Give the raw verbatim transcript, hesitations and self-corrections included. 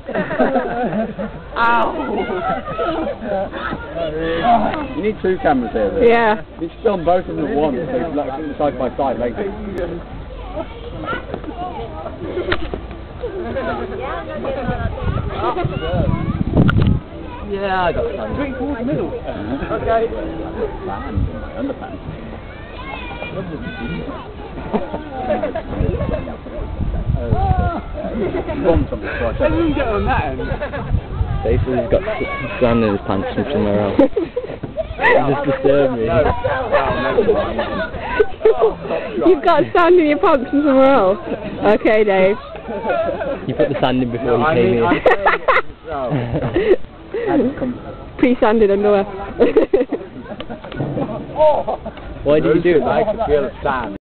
Ow! You need two cameras here. Though. Yeah. You should film both of them at once, so like side by side, like this. Yeah, I got some. Drink towards the middle. Okay. Band in my underpants. I didn't get on that end. Jason's got sand in his pants from somewhere else. It just disturbed me. You've got sand in your pants from somewhere else? Okay, Dave. You put the sand in before No, you came I mean, in. Pre-sanded underwear. Why did you do it? I could feel the sand.